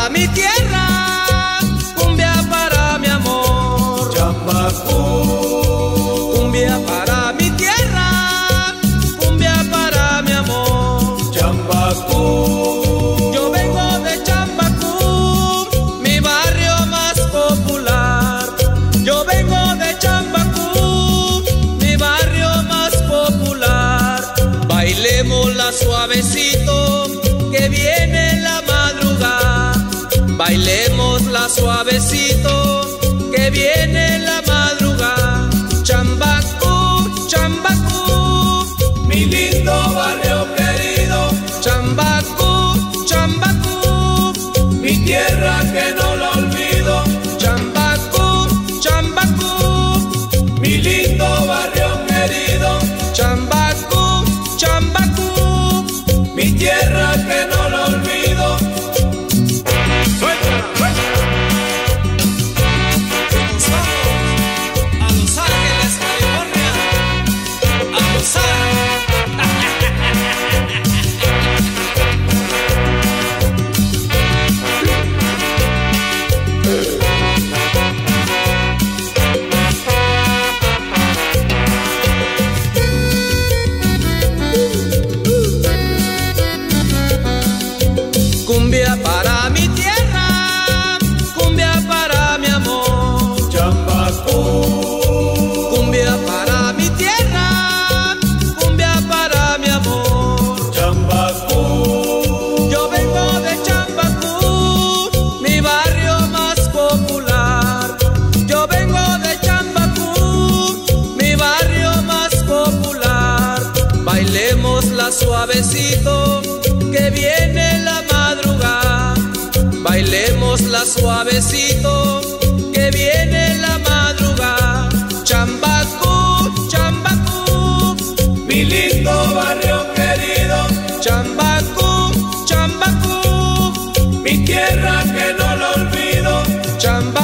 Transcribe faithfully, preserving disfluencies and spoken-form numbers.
para mi tierra, cumbia para mi amor. Chambacú, cumbia para mi tierra, cumbia para mi amor. Chambacú, Yo vengo de Chambacú, mi barrio más popular. Yo vengo de Chambacú, mi barrio más popular. Bailémosla suavecito, que viene la madrugada. Bailémosla suavecito, que viene la madrugada. Chambacú, Chambacú, mi lindo barrio querido. Chambacú, Chambacú, Mi tierra que no la olvido. Chambacú, Chambacú, Mi lindo barrio querido. Chambacú, Chambacú, Mi tierra que no la olvido. suelta, suelta. Nos vamos a Los Ángeles, California, a gozar. Cumbia para mi tierra, cumbia para mi amor. Chambacú, Cumbia para mi tierra, cumbia para mi amor. Chambacú, Yo vengo de Chambacú, mi barrio más popular. Yo vengo de Chambacú, mi barrio más popular. Bailémosla suavecito, que viene la madrugada. Bailémosla suavecito, que viene la madrugada. Chambacú, Chambacú, mi lindo barrio querido. Chambacú, Chambacú, Mi tierra que no la olvido. Chambacú.